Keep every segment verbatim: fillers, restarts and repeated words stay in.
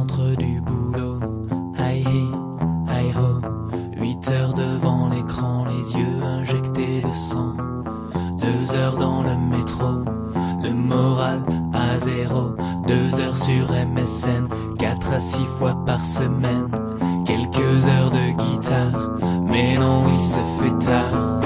rentre du boulot, aïe hi, aïe ho. Huit heures devant l'écran, les yeux injectés de sang. Deux heures dans le métro, le moral à zéro. Deux heures sur M S N, quatre à six fois par semaine. Quelques heures de guitare, mais non, il se fait tard.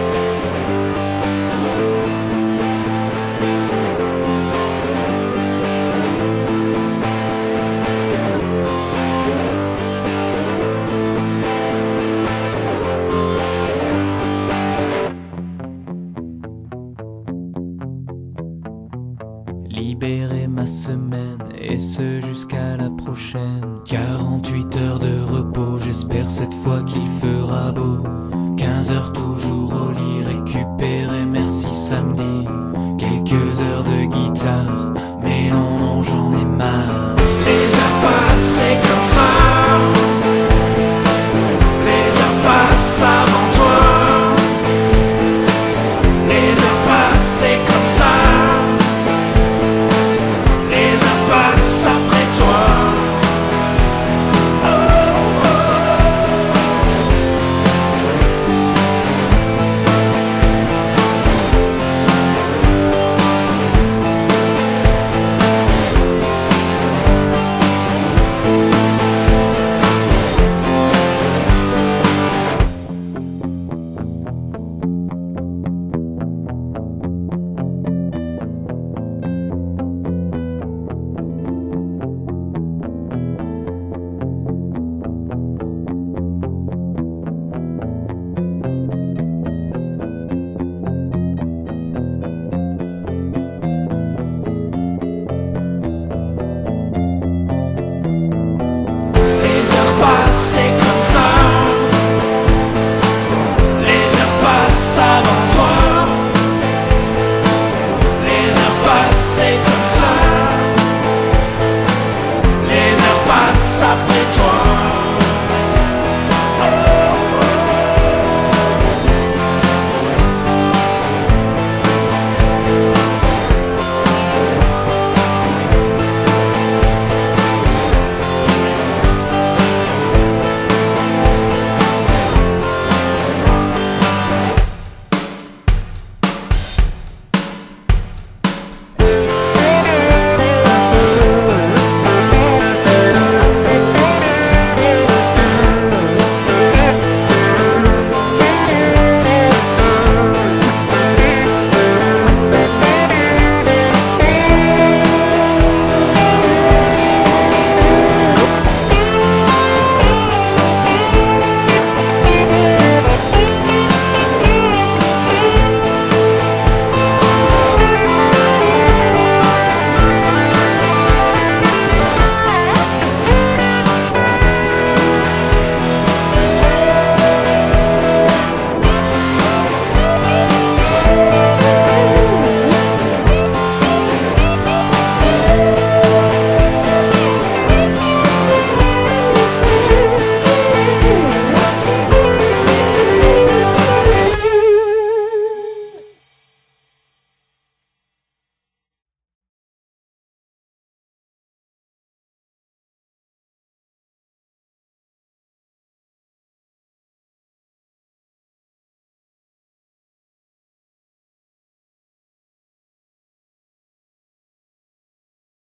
Libérer ma semaine, et ce jusqu'à la prochaine. Quarante-huit heures de repos, j'espère cette fois qu'il fera beau. Quinze heures toujours au lit, récupérer, merci samedi. Quelques heures de guitare, mais non, non, j'en ai marre.